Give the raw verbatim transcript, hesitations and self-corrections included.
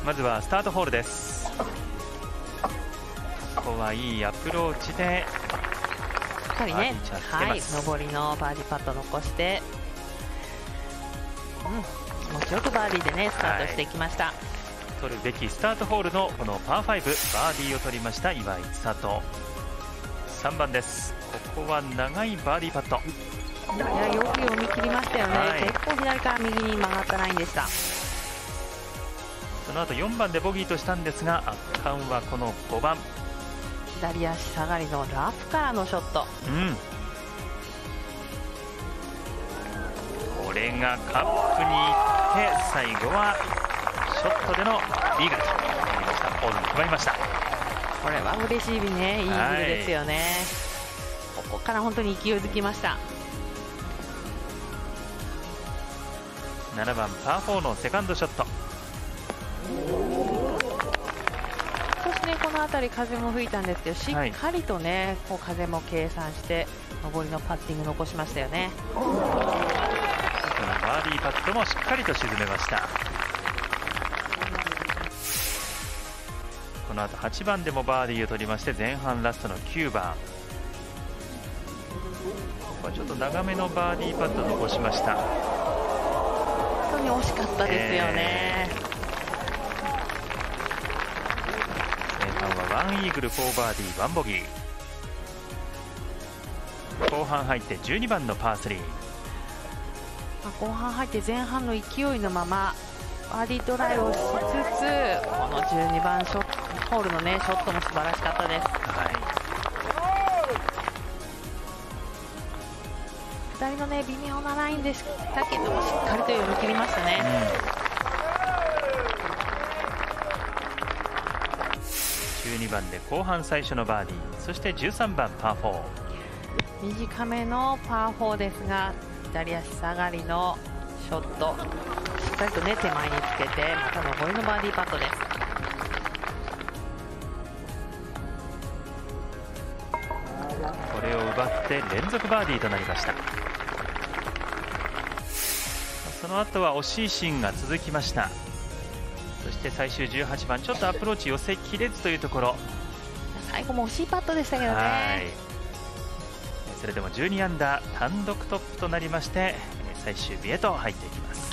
まずはスタートホールです。ここはいいアプローチでしっかりね、はい、上りのバーディーパット残して、うん、気持ちよくバーディーでねスタートしていきました、はい、 取るべきスタートホールのこのパーファイブ、バーディーを取りました岩井千怜。さんばんです。ここは長いバーディーパット。 いや、よく読み切りましたよね、はい、結構左から右に曲がったラインでした。 その後よんばんでボギーとしたんですが、圧巻はこのごばん、 左足下がりのラフからのショット、 うん、これがカップに行って最後はショットでのイーグルとなりました。ホールに決まりました。 これは嬉しいね、イーグルですよね、はい、ここから本当に勢いづきました。 ななばんパーフォーのセカンドショット。 少しねこの辺り風も吹いたんですけど、しっかりとね、はい、こう風も計算して上りのパッティング残しましたよね。 このバーディーパットもしっかりと沈めました。この後はちばんでもバーディーを取りまして、前半ラストのきゅうばん、ここはちょっと長めのバーディーパットを残しました。 本当に惜しかったですよね、えー、前半はワンイーグル、フォーバーディー、ワンボギー。後半入ってじゅうにばんのパースリー。 後半入って前半の勢いのままバーディートライをしつつ、このじゅうにばんショットホールのねショットも素晴らしかったです。 はい、 ふたりのね微妙なラインでしたけども、しっかりと読み切りましたね、 うん、じゅうにばんで後半最初のバーディー、そしてじゅうさんばんパーフォー。 短めのパーフォーですが、左足下がりのショット、しっかりとね手前につけて、また上りのバーディーパットです。 これを奪って連続バーディーとなりました。その後は惜しいシーンが続きました。そして最終じゅうはちばん、ちょっとアプローチ寄せきれずというところ、 最後も惜しいパットでしたけどね。 それでもじゅうにアンダー単独トップとなりまして、最終日へと入っていきます。